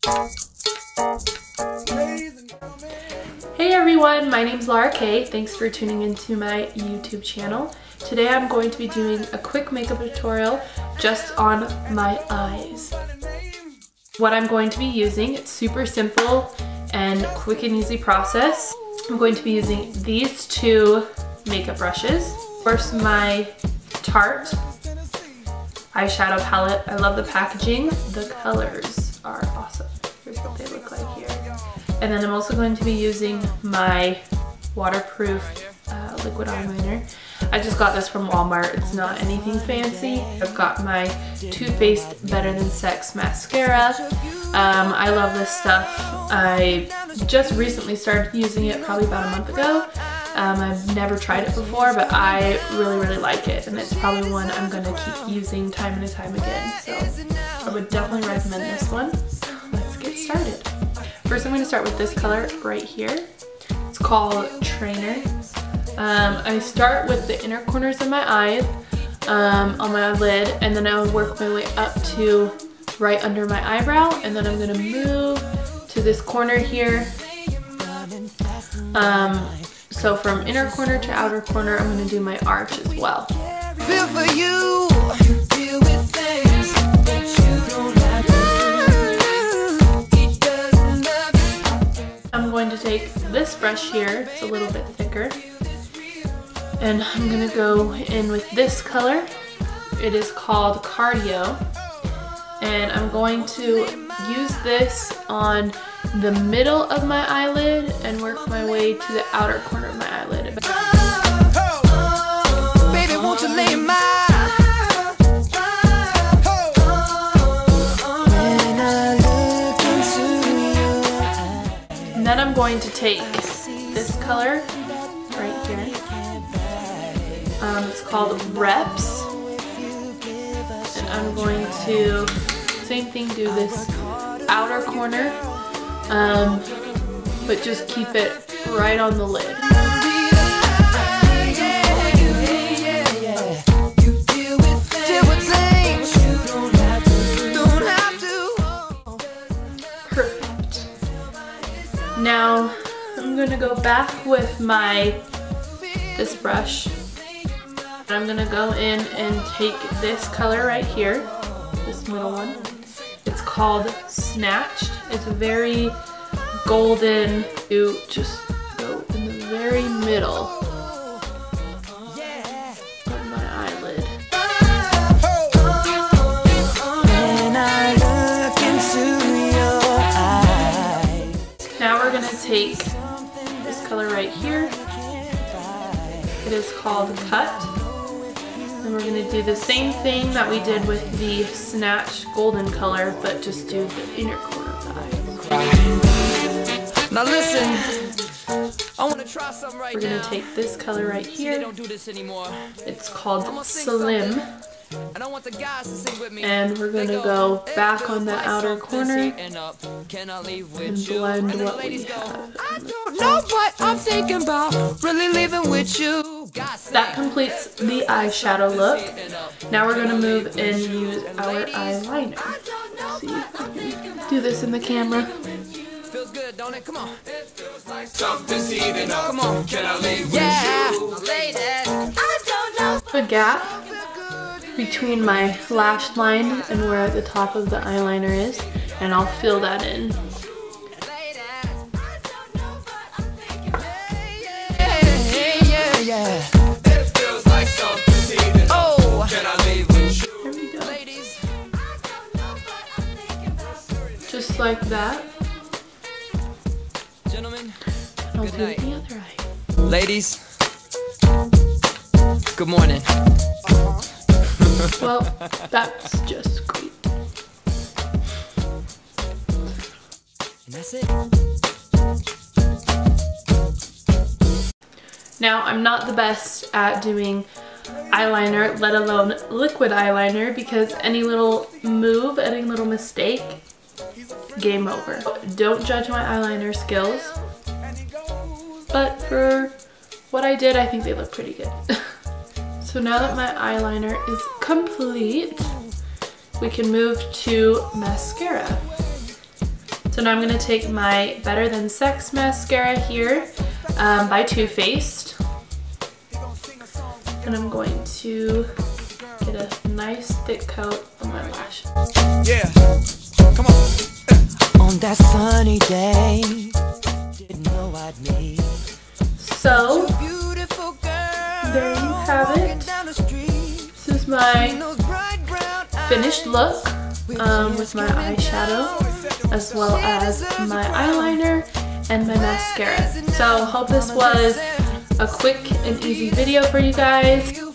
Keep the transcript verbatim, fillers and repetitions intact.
Hey everyone, my name's Laura Kay. Thanks for tuning into my YouTube channel. Today I'm going to be doing a quick makeup tutorial just on my eyes. What I'm going to be using, it's super simple and quick and easy process. I'm going to be using these two makeup brushes. First, my Tarte eyeshadow palette. I love the packaging. The colors are awesome. Here's what they look like here. And then I'm also going to be using my waterproof uh, liquid eyeliner. I just got this from Walmart. It's not anything fancy. I've got my Too Faced Better Than Sex mascara. Um, I love this stuff. I just recently started using it probably about a month ago. Um, I've never tried it before, but I really, really like it. And it's probably one I'm gonna keep using time and time again. So I would definitely recommend this one. Let's get started. First, I'm gonna start with this color right here. It's called Trainer. Um, I start with the inner corners of my eyes um, on my lid, and then I will work my way up to right under my eyebrow, and then I'm gonna move to this corner here. Um, so from inner corner to outer corner, I'm gonna do my arch as well. Feel for you. Deal with things that you don't have to. I'm going to take this brush here, it's a little bit thicker. And I'm gonna go in with this color. It is called Cardio. And I'm going to use this on the middle of my eyelid and work my way to the outer corner of my eyelid. Baby, won't you lay my And then I'm going to take this color right here. Um, it's called Reps, and I'm going to, same thing, do this outer corner, um, but just keep it right on the lid. Perfect. Now I'm going to go back with my, this brush. I'm gonna go in and take this color right here, this middle one. It's called Snatched. It's very golden. You just go in the very middle of my eyelid. When I look into your eyes. Now we're gonna take this color right here. It is called Cut. And we're going to do the same thing that we did with the Snatch golden color, but just do the inner corner of the eye. Now listen, I want to try something right now. We're going to take this color right here. See, they don't do this anymore. It's called Slim. And I want the guys to sing with me. And we're going to go back on the outer corner and blend what we have. I don't know what I'm thinking about, really leaving with you. That completes the eyeshadow look. Now we're going to move and use our eyeliner. Let's see if I can do this in the camera. Feels good, don't it? Come on. It feels like something's heating up. Come on. Can I leave with you? Lady, I don't know. The gap between my lash line and where the top of the eyeliner is, and I'll fill that in. Yeah. It feels like something's heating up. Oh. Can I leave with you? Here we go. Ladies. Just like that. Gentlemen, I'll do night. The other eye. Ladies, good morning. Uh-huh. Well, that's just great. And that's it. Now, I'm not the best at doing eyeliner, let alone liquid eyeliner, because any little move, any little mistake, game over. Don't judge my eyeliner skills, but for what I did, I think they look pretty good. So now that my eyeliner is complete, we can move to mascara. So now I'm going to take my Better Than Sex mascara here um, by Too Faced. And I'm going to get a nice thick coat on my lashes. Yeah, come on. On that sunny day, didn't know I'd meet. So, there you have it. This is my finished look um, with my eyeshadow as well as my eyeliner and my mascara. So, hope this was a quick and easy video for you guys.